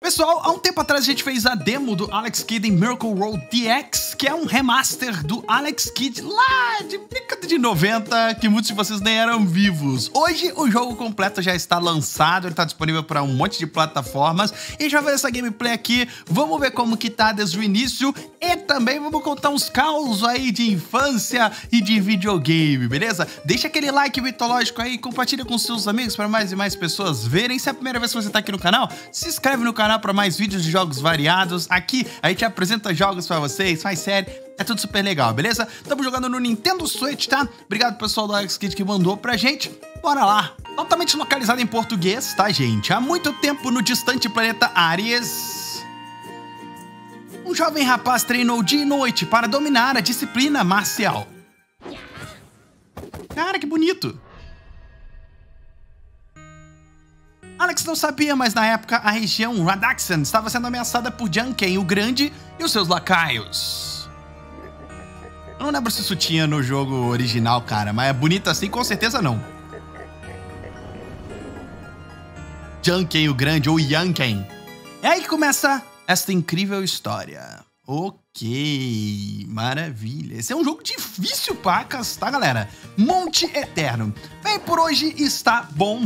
Pessoal, há um tempo atrás a gente fez a demo do Alex Kidd em Miracle World DX, que é um remaster do Alex Kidd lá de década de 90, que muitos de vocês nem eram vivos. Hoje o jogo completo já está lançado, ele está disponível para um monte de plataformas e já vai essa gameplay aqui. Vamos ver como que tá desde o início e também vamos contar uns causos aí de infância e de videogame, beleza? Deixa aquele like mitológico aí, compartilha com seus amigos para mais e mais pessoas verem. Se é a primeira vez que você tá aqui no canal, se inscreve no canal para mais vídeos de jogos variados. Aqui a gente apresenta jogos para vocês, faz série, é tudo super legal, beleza? Estamos jogando no Nintendo Switch, tá? Obrigado pessoal do Alex Kidd que mandou pra gente. Bora lá! Totalmente localizado em português, tá, gente? Há muito tempo no distante planeta Ares, um jovem rapaz treinou dia e noite para dominar a disciplina marcial. Cara, que bonito! Alex não sabia, mas na época a região Radaxian estava sendo ameaçada por Janken o Grande e os seus lacaios. Eu não lembro se isso tinha no jogo original, cara, mas é bonito assim, com certeza não. Janken o Grande, ou Yanken. É aí que começa esta incrível história. Ok, maravilha. Esse é um jogo difícil, pacas, tá, galera? Monte Eterno. Bem, por hoje está bom.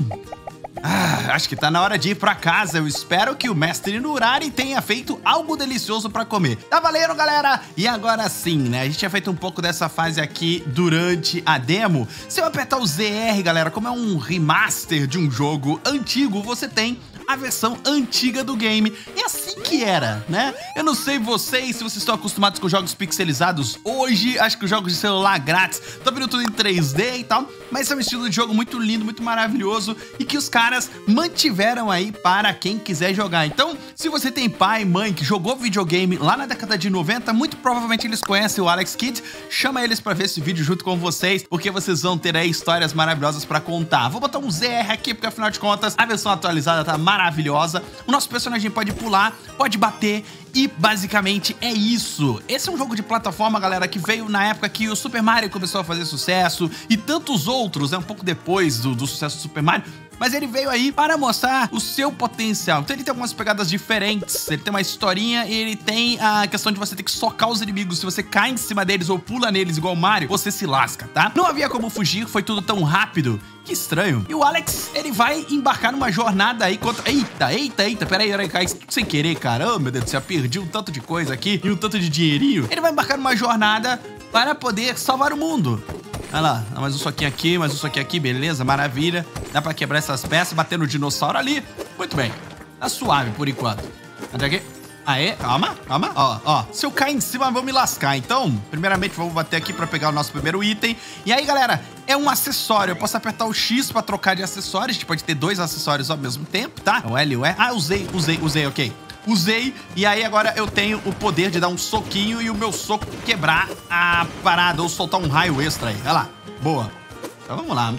Acho que tá na hora de ir pra casa. Eu espero que o mestre Nurari tenha feito algo delicioso pra comer. Tá valendo, galera? E agora sim, né? A gente tinha feito um pouco dessa fase aqui durante a demo. Se eu apertar o ZR, galera, como é um remaster de um jogo antigo, você tem a versão antiga do game. É assim que era, né? Eu não sei vocês, se vocês estão acostumados com jogos pixelizados hoje. Acho que os jogos de celular grátis estão vindo tudo em 3D e tal. Mas é um estilo de jogo muito lindo, muito maravilhoso e que os caras mantiveram aí para quem quiser jogar. Então, se você tem pai, mãe que jogou videogame lá na década de 90, muito provavelmente eles conhecem o Alex Kidd. Chama eles para ver esse vídeo junto com vocês, porque vocês vão ter aí histórias maravilhosas para contar. Vou botar um ZR aqui, porque afinal de contas, a versão atualizada tá maravilhosa. O nosso personagem pode pular, pode bater e basicamente é isso. Esse é um jogo de plataforma, galera, que veio na época que o Super Mario começou a fazer sucesso e tantos outros, né? Um pouco depois do sucesso do Super Mario. Mas ele veio aí para mostrar o seu potencial. Então ele tem algumas pegadas diferentes, ele tem uma historinha e ele tem a questão de você ter que socar os inimigos. Se você cai em cima deles ou pula neles igual o Mario, você se lasca, tá? Não havia como fugir, foi tudo tão rápido. Que estranho. E o Alex, ele vai embarcar numa jornada aí contra... Eita, peraí, cai sem querer, cara. Oh, meu Deus do céu, perdi um tanto de coisa aqui e um tanto de dinheirinho. Ele vai embarcar numa jornada para poder salvar o mundo. Olha lá, mais um soquinho aqui, beleza, maravilha. Dá pra quebrar essas peças, bater no dinossauro ali. Muito bem, tá suave por enquanto. Até aqui. Aê, calma. Ó, se eu cair em cima, eu vou me lascar. Então, primeiramente, vamos bater aqui pra pegar o nosso primeiro item. E aí, galera, é um acessório. Eu posso apertar o X pra trocar de acessórios. A gente pode ter dois acessórios ao mesmo tempo, tá? O L, o E. Ah, usei, ok. Usei, e aí agora eu tenho o poder de dar um soquinho e o meu soco quebrar a parada ou soltar um raio extra aí. Olha lá, boa. Então vamos lá.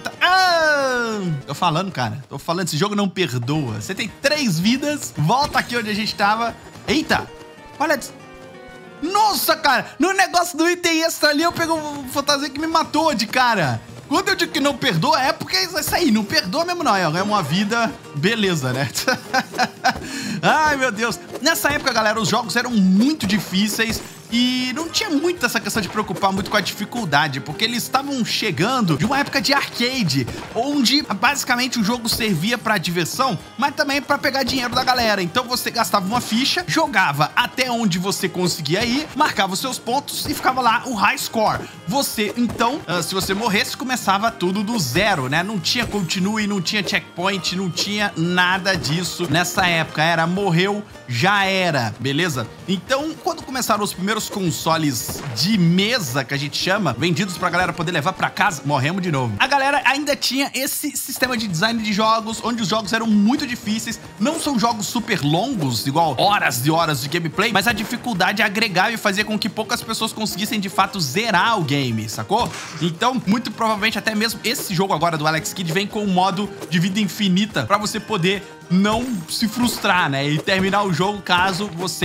Tô falando, cara. Tô falando, esse jogo não perdoa. Você tem 3 vidas, volta aqui onde a gente tava. Eita, olha... Nossa, cara, no negócio do item extra ali eu peguei um fantasia que me matou de cara. Quando eu digo que não perdoa, é porque é isso aí, não perdoa mesmo não, é uma vida, beleza, né? Ai, meu Deus. Nessa época, galera, os jogos eram muito difíceis e não tinha muito essa questão de preocupar muito com a dificuldade, porque eles estavam chegando de uma época de arcade, onde basicamente o jogo servia pra diversão, mas também pra pegar dinheiro da galera. Então você gastava uma ficha, jogava até onde você conseguia ir, marcava os seus pontos e ficava lá o high score. Você, então, se você morresse, começava tudo do zero, né? Não tinha continue, não tinha checkpoint, não tinha nada disso nessa época. Era morreu, já era, beleza? Então, quando começaram os primeiros consoles de mesa, que a gente chama, vendidos pra galera poder levar pra casa, morremos de novo. A galera ainda tinha esse sistema de design de jogos, onde os jogos eram muito difíceis. Não são jogos super longos, igual horas e horas de gameplay, mas a dificuldade agregava e fazia com que poucas pessoas conseguissem de fato zerar o game, sacou? Então, muito provavelmente até mesmo esse jogo agora do Alex Kidd vem com um modo de vida infinita pra você poder não se frustrar, né? E terminar o jogo caso você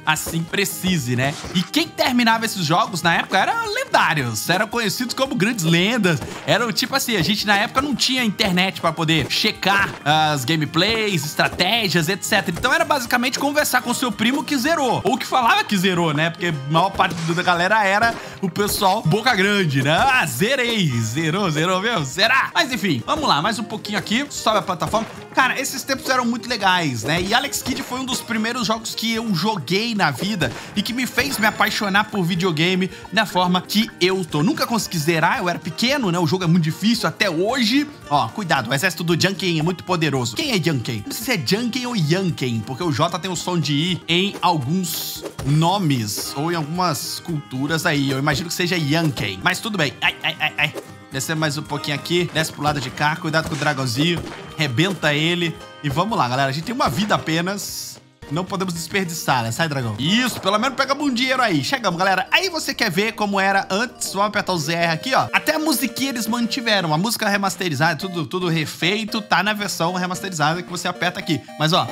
assim precise, né? E quem terminava esses jogos na época eram lendários, eram conhecidos como grandes lendas. Eram tipo assim, a gente na época não tinha internet pra poder checar as gameplays, estratégias, etc. Então era basicamente conversar com seu primo que zerou, ou que falava que zerou, né? Porque a maior parte da galera era o pessoal boca grande, né? Ah, zerei, zerou mesmo? Será? Mas enfim, vamos lá, mais um pouquinho aqui, sobe a plataforma. Cara, esses tempos eram muito legais, né? E Alex Kidd foi um dos primeiros jogos que eu joguei na vida e que me fez me apaixonar por videogame da forma que eu tô. Nunca consegui zerar, eu era pequeno, né? O jogo é muito difícil até hoje. Ó, cuidado, o exército do Junken é muito poderoso. Quem é Junken? Não sei se é Junken ou Yanken, porque o J tem o som de I em alguns nomes ou em algumas culturas aí. Eu imagino que seja Yanken, mas tudo bem. Ai. Descer mais um pouquinho aqui, desce pro lado de cá, cuidado com o dragãozinho, rebenta ele e vamos lá, galera. A gente tem uma vida apenas, não podemos desperdiçar, né? Sai, dragão. Isso, pelo menos pegamos um dinheiro aí. Chegamos, galera. Aí você quer ver como era antes, vamos apertar o ZR aqui, ó. Até a musiquinha eles mantiveram, a música remasterizada, tudo refeito, tá na versão remasterizada que você aperta aqui. Mas, ó,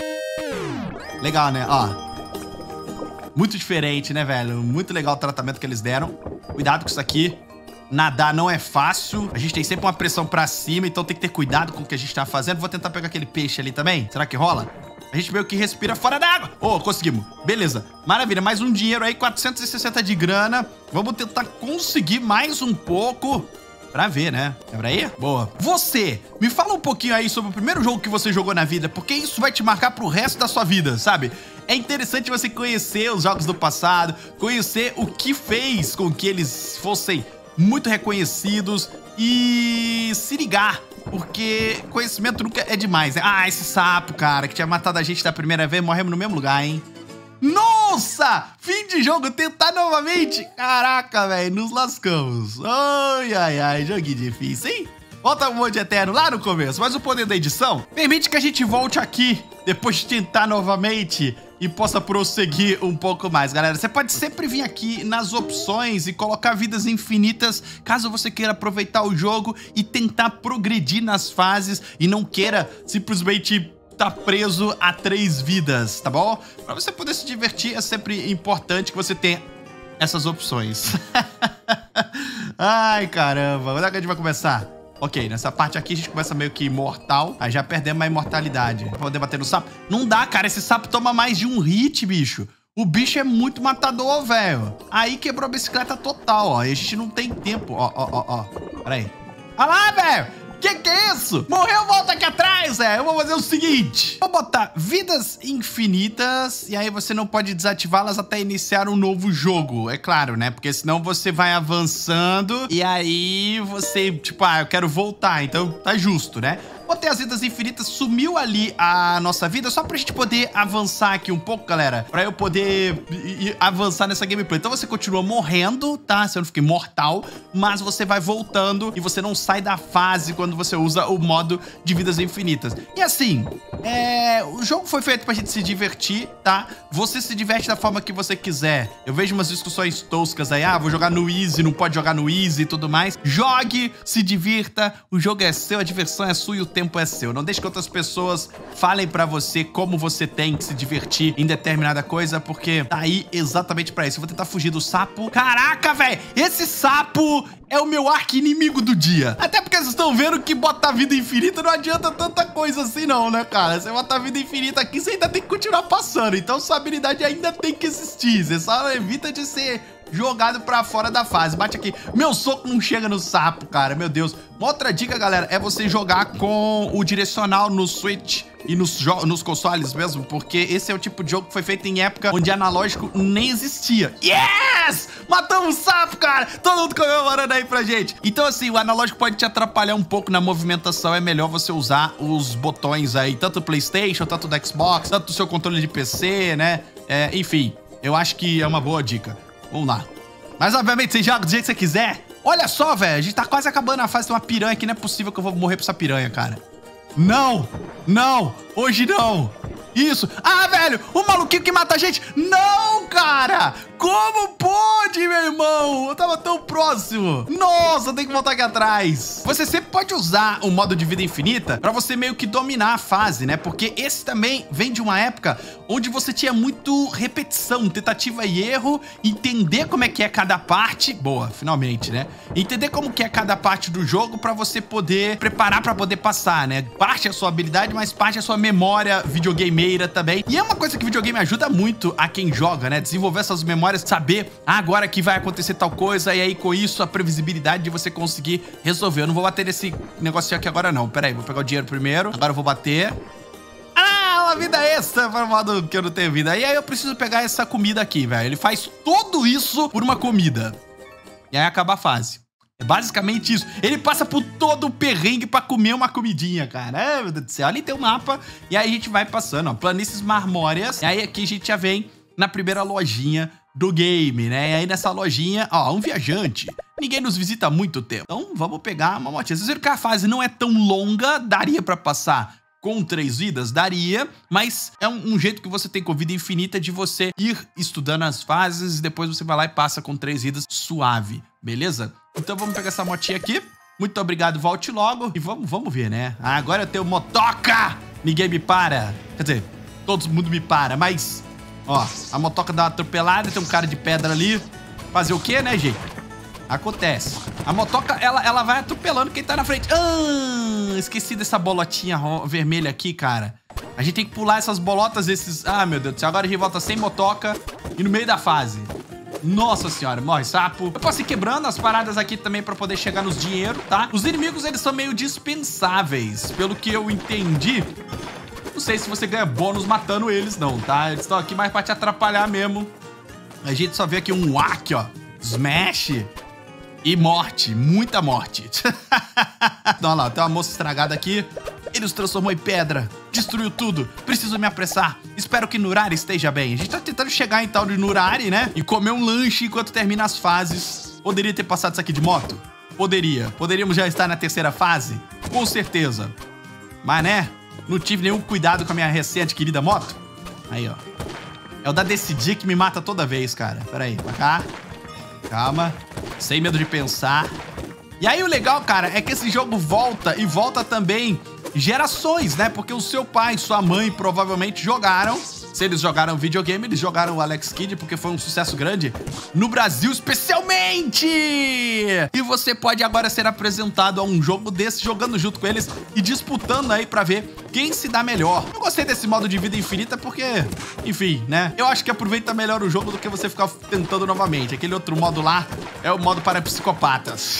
legal, né? Ó, muito diferente, né, velho? Muito legal o tratamento que eles deram. Cuidado com isso aqui. Nadar não é fácil, a gente tem sempre uma pressão pra cima, então tem que ter cuidado com o que a gente tá fazendo. Vou tentar pegar aquele peixe ali também. Será que rola? A gente meio que respira fora d'água. Ô, conseguimos. Beleza. Maravilha. Mais um dinheiro aí, 460 de grana. Vamos tentar conseguir mais um pouco pra ver, né? Lembra aí? Boa. Você, me fala um pouquinho aí sobre o primeiro jogo que você jogou na vida, porque isso vai te marcar pro resto da sua vida, sabe? É interessante você conhecer os jogos do passado, conhecer o que fez com que eles fossem muito reconhecidos e se ligar, porque conhecimento nunca é demais, né? Ah, esse sapo, cara, que tinha matado a gente da primeira vez, morremos no mesmo lugar, hein? Nossa! Fim de jogo, tentar novamente? Caraca, velho, nos lascamos. Ai, joguinho difícil, hein? Volta ao Monte Eterno lá no começo, mas o poder da edição permite que a gente volte aqui, depois de tentar novamente, e possa prosseguir um pouco mais, galera. Você pode sempre vir aqui nas opções e colocar vidas infinitas, caso você queira aproveitar o jogo e tentar progredir nas fases e não queira simplesmente tá preso a 3 vidas, tá bom? Pra você poder se divertir, é sempre importante que você tenha essas opções. Ai, caramba. Onde é que a gente vai começar? Ok, nessa parte aqui a gente começa meio que imortal. Aí já perdemos a imortalidade. Pra poder bater no sapo. Não dá, cara. Esse sapo toma mais de um hit, bicho. O bicho é muito matador, velho. Aí quebrou a bicicleta total, ó. E a gente não tem tempo. Ó. Pera aí. Olha lá, velho. Que é isso? Morreu, volta aqui atrás, Eu vou fazer o seguinte. Vou botar vidas infinitas. E aí você não pode desativá-las até iniciar um novo jogo. É claro, né? Porque senão você vai avançando. E aí você, tipo, eu quero voltar. Então tá justo, né? Botei as vidas infinitas, sumiu ali a nossa vida, só pra gente poder avançar aqui um pouco, galera. Pra eu poder avançar nessa gameplay. Então você continua morrendo, tá? Você não fica imortal, mas você vai voltando e você não sai da fase quando você usa o modo de vidas infinitas. E assim, o jogo foi feito pra gente se divertir, tá? Você se diverte da forma que você quiser. Eu vejo umas discussões toscas aí, vou jogar no easy, não pode jogar no easy e tudo mais. Jogue, se divirta, o jogo é seu, a diversão é sua e o tempo é seu. Não deixe que outras pessoas falem pra você como você tem que se divertir em determinada coisa, porque tá aí exatamente pra isso. Eu vou tentar fugir do sapo. Caraca, velho! Esse sapo é o meu arqui-inimigo do dia. Até porque vocês estão vendo que botar vida infinita não adianta tanta coisa assim não, né, cara? Você botar vida infinita aqui, você ainda tem que continuar passando. Então sua habilidade ainda tem que existir. Você só evita de ser jogado pra fora da fase. Bate aqui. Meu soco não chega no sapo, cara. Meu Deus. Uma outra dica, galera, é você jogar com o direcional no Switch e nos consoles mesmo, porque esse é o tipo de jogo que foi feito em época onde analógico nem existia. Yes! Matamos o sapo, cara! Todo mundo comemorando aí pra gente. Então, assim, o analógico pode te atrapalhar um pouco na movimentação. É melhor você usar os botões aí, tanto do PlayStation, tanto do Xbox, tanto do seu controle de PC, né? Enfim, eu acho que é uma boa dica. Vamos lá. Mas, obviamente, você joga do jeito que você quiser. Olha só, velho. A gente tá quase acabando a fase. Tem uma piranha aqui. Não é possível que eu vou morrer pra essa piranha, cara. Não. Não. Hoje não. Isso. Ah, velho. O maluquinho que mata a gente. Não, cara. Como pode, meu irmão? Eu tava tão próximo. Nossa, tem que voltar aqui atrás. Você sempre pode usar o modo de vida infinita pra você meio que dominar a fase, né? Porque esse também vem de uma época onde você tinha muito repetição, tentativa e erro, entender como é que é cada parte. Boa, finalmente, né? Entender como que é cada parte do jogo pra você poder preparar pra poder passar, né? Parte é a sua habilidade, mas parte é a sua memória videogameira também. E é uma coisa que videogame ajuda muito a quem joga, né? Desenvolver essas memórias, saber agora que vai acontecer tal coisa, e aí com isso a previsibilidade de você conseguir resolver. Eu não vou bater nesse negocinho aqui agora não. Pera aí, vou pegar o dinheiro primeiro. Agora eu vou bater. Ah, uma vida extra para o modo que eu não tenho vida. E aí eu preciso pegar essa comida aqui, velho. Ele faz tudo isso por uma comida. E aí acaba a fase. É basicamente isso. Ele passa por todo o perrengue pra comer uma comidinha, cara. É, meu Deus do céu. Ali tem o mapa. E aí a gente vai passando, ó. Planícies marmóreas. E aí aqui a gente já vem na primeira lojinha do game, né? E aí nessa lojinha, ó, um viajante. Ninguém nos visita há muito tempo. Então vamos pegar uma motinha. Vocês viram que a fase não é tão longa. Daria pra passar com 3 vidas? Daria, mas é um jeito que você tem com vida infinita de você ir estudando as fases e depois você vai lá e passa com 3 vidas suave, beleza? Então vamos pegar essa motinha aqui. Muito obrigado, volte logo. E vamos ver, né? Ah, agora eu tenho motoca! Ninguém me para. Quer dizer, todo mundo me para, mas... Ó, a motoca dá uma atropelada, tem um cara de pedra ali. Fazer o quê, né, gente? Acontece. A motoca, ela vai atropelando quem tá na frente. Ah, esqueci dessa bolotinha vermelha aqui, cara. A gente tem que pular essas bolotas, esses... Ah, meu Deus do céu. Agora a gente volta sem motoca e no meio da fase. Nossa senhora, morre sapo. Eu posso ir quebrando as paradas aqui também pra poder chegar nos dinheiro, tá? Os inimigos, eles são meio dispensáveis. Pelo que eu entendi... Não sei se você ganha bônus matando eles, não, tá? Eles estão aqui mais pra te atrapalhar mesmo. A gente só vê aqui um aqui, ó. Smash e morte. Muita morte. Então, olha lá, tem uma moça estragada aqui. Ele os transformou em pedra. Destruiu tudo. Preciso me apressar. Espero que Nurari esteja bem. A gente tá tentando chegar em tal de Nurari, né? E comer um lanche enquanto termina as fases. Poderia ter passado isso aqui de moto? Poderia. Poderíamos já estar na terceira fase? Com certeza. Mas, né? Não tive nenhum cuidado com a minha recém-adquirida moto. Aí, ó. É o da Decidir que me mata toda vez, cara. Pera aí, pra cá. Calma. Sem medo de pensar. E aí o legal, cara, é que esse jogo volta e volta também gerações, né? Porque o seu pai e sua mãe provavelmente jogaram. Se eles jogaram videogame, eles jogaram o Alex Kidd, porque foi um sucesso grande no Brasil, especialmente! E você pode agora ser apresentado a um jogo desse, jogando junto com eles e disputando aí pra ver quem se dá melhor. Eu gostei desse modo de vida infinita porque, enfim, né? Eu acho que aproveita melhor o jogo do que você ficar tentando novamente. Aquele outro modo lá é o modo para psicopatas.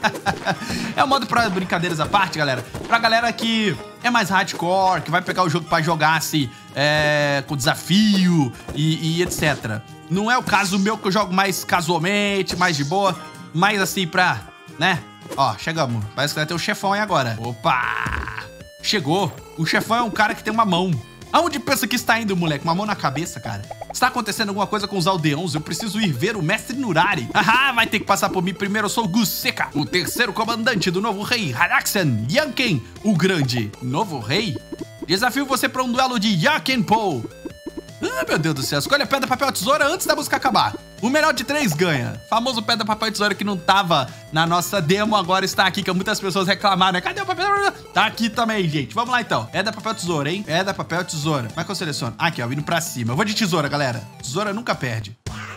É o modo para brincadeiras à parte, galera. Pra galera que é mais hardcore, que vai pegar o jogo pra jogar assim, com desafio e etc. Não é o caso meu, que eu jogo mais casualmente, mais de boa, mais assim pra, né? Ó, chegamos. Parece que vai ter o chefão aí agora. Opa! Chegou. O chefão é um cara que tem uma mão. Aonde pensa que está indo, moleque? Uma mão na cabeça, cara. Está acontecendo alguma coisa com os aldeões? Eu preciso ir ver o mestre Nurari. Ahá, vai ter que passar por mim primeiro. Eu sou o Guseka, o terceiro comandante do novo rei Haraxan Yanken, o grande. Novo rei? Desafio você para um duelo de Yakenpo. Ah, meu Deus do céu. Escolha pedra, papel, tesoura antes da música acabar. O melhor de 3 ganha. Famoso pedra, papel, tesoura que não tava na nossa demo, agora está aqui, que muitas pessoas reclamaram, né? Cadê o papel? Tá aqui também, gente. Vamos lá, então. Pedra, papel, tesoura, hein? Pedra, papel, tesoura. Como é que eu seleciono? Aqui, ó, indo pra cima. Eu vou de tesoura, galera. Tesoura nunca perde.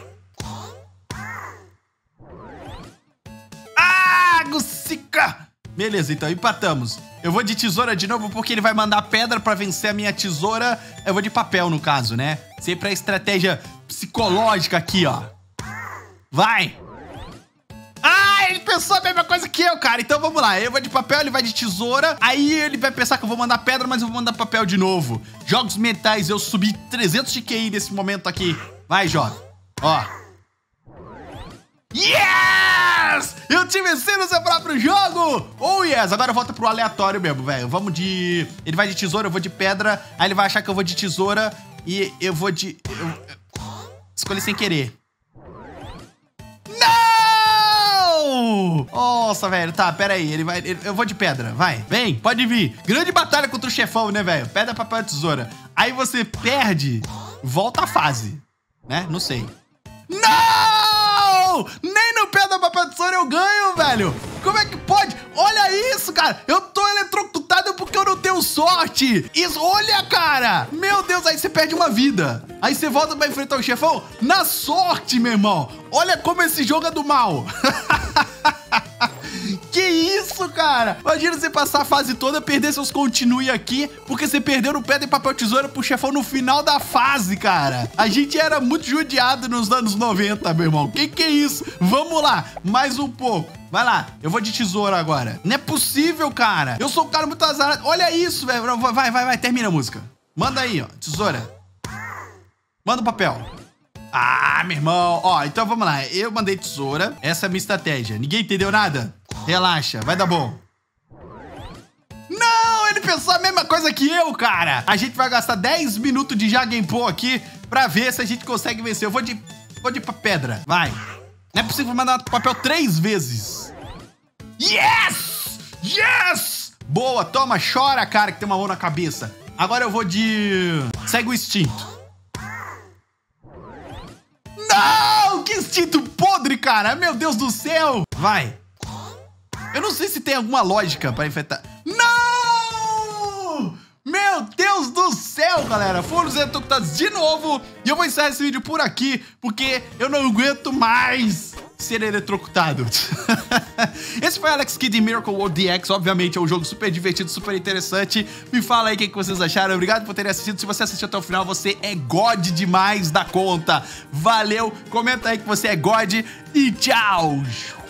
Ah, Gusika! Beleza, então empatamos. Eu vou de tesoura de novo porque ele vai mandar pedra pra vencer a minha tesoura. Eu vou de papel, no caso, né? Sempre a estratégia psicológica aqui, ó. Vai! Ah, ele pensou a mesma coisa que eu, cara. Então vamos lá. Eu vou de papel, ele vai de tesoura. Aí ele vai pensar que eu vou mandar pedra, mas eu vou mandar papel de novo. Jogos mentais, eu subi 300 de QI nesse momento aqui. Vai, joga. Ó. Yes! Eu te venci no seu próprio jogo! Oh, yes! Agora volta pro aleatório mesmo, velho. Vamos de... Ele vai de tesoura, eu vou de pedra. Aí ele vai achar que eu vou de tesoura. E eu vou de... Escolhi sem querer. Não! Nossa, velho. Tá, pera aí. Eu vou de pedra. Vai. Vem, pode vir. Grande batalha contra o chefão, né, velho? Pedra, papel e tesoura. Aí você perde, volta a fase. Né? Não sei. Não! Nem no pé da papel tesoura eu ganho, velho. Como é que pode? Olha isso, cara. Eu tô eletrocutado porque eu não tenho sorte. Isso, olha, cara. Meu Deus, aí você perde uma vida. Aí você volta pra enfrentar o chefão na sorte, meu irmão. Olha como esse jogo é do mal. Que isso, cara? Imagina você passar a fase toda, perder seus continue aqui, porque você perdeu no pedra e papel tesoura pro chefão no final da fase, cara. A gente era muito judiado nos anos 90, meu irmão. Que é isso? Vamos lá, mais um pouco. Vai lá, eu vou de tesoura agora. Não é possível, cara. Eu sou um cara muito azarado. Olha isso, velho. Vai, termina a música. Manda aí, ó, tesoura. Manda o papel. Ah, meu irmão. Ó, então vamos lá. Eu mandei tesoura. Essa é a minha estratégia. Ninguém entendeu nada? Relaxa, vai dar bom. Não, ele pensou a mesma coisa que eu, cara. A gente vai gastar 10 minutos de Jagenpô aqui pra ver se a gente consegue vencer. Eu vou de pedra, vai. Não é possível mandar papel 3 vezes. Yes! Yes! Boa, toma, chora, cara, que tem uma mão na cabeça. Agora eu vou de... Segue o instinto. Não! Que instinto podre, cara! Meu Deus do céu! Vai! Eu não sei se tem alguma lógica pra enfrentar... Não! Meu Deus do céu, galera! Foram os eletrocutados de novo. E eu vou encerrar esse vídeo por aqui, porque eu não aguento mais ser eletrocutado. Esse foi Alex Kidd em Miracle World DX. Obviamente é um jogo super divertido, super interessante. Me fala aí o que vocês acharam. Obrigado por terem assistido. Se você assistiu até o final, você é God demais da conta. Valeu, comenta aí que você é God e tchau!